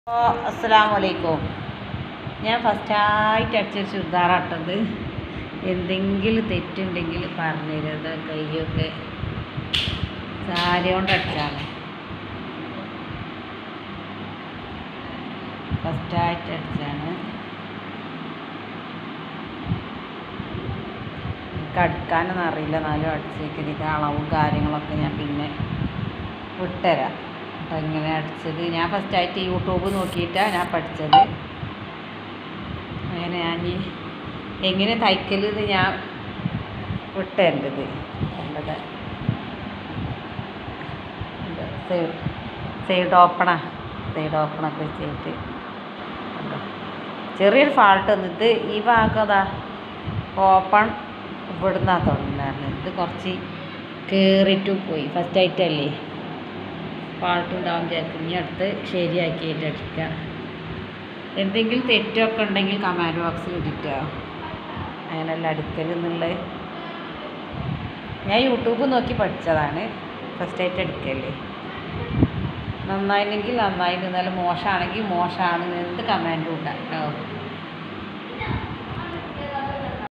അസ്സലാമു അലൈക്കും. ഞാൻ ഫസ്റ്റായിട്ട് അടിച്ചൊരു ചുരിദാറാട്ടത്. എന്തെങ്കിലും തെറ്റുണ്ടെങ്കിൽ പറഞ്ഞു തരുന്നത്. കൈയൊക്കെ സാരി കൊണ്ട് അടിച്ചാണ്. ഫസ്റ്റായിട്ട് അടിച്ചാണ്. എനിക്ക് അടിക്കാനൊന്നും അറിയില്ല, എന്നാലും അടിച്ചേക്കിന് ഇത് അളവും കാര്യങ്ങളൊക്കെ ഞാൻ പിന്നെ വിട്ടുതരാം. അപ്പം എങ്ങനെ അടിച്ചത് ഞാൻ ഫസ്റ്റായിട്ട് യൂട്യൂബ് നോക്കിയിട്ടാണ് ഞാൻ പഠിച്ചത്. അങ്ങനെ ഞാൻ എങ്ങനെ തയ്ക്കൽ ഇത് ഞാൻ വിട്ടുതരേണ്ടത് ഉള്ളത്. സൈഡ് ഓപ്പണൊക്കെ വെച്ചിട്ട് ചെറിയൊരു ഫാൾട്ട് വന്നിട്ട് ഈ ഭാഗം ഓപ്പൺ ഇവിടുന്നാണ് തുടങ്ങുന്നതായിരുന്നു. ഇത് കുറച്ച് കയറിയിട്ടും പോയി. ഫസ്റ്റായിട്ടല്ലേ ഫാൾട്ടുണ്ടാവും വിചാരിക്കും. ഇനി അടുത്ത് ശരിയാക്കിയിട്ട് അടിക്കുക. എന്തെങ്കിലും തെറ്റൊക്കെ ഉണ്ടെങ്കിൽ കമൻറ്റ് ബോക്സിൽ ഇട്ടിട്ടോ. അങ്ങനെയല്ല അടിക്കലെന്നുള്ളത്. ഞാൻ യൂട്യൂബ് നോക്കി പഠിച്ചതാണ്. ഫസ്റ്റായിട്ട് അടിക്കല്ലേ. നന്നായില്ലെങ്കിൽ നന്നായി, എന്നാലും മോശമാണെങ്കിൽ മോശമാണ് എന്ത് കമൻറ്റും ഉണ്ടാകും കേട്ടോ.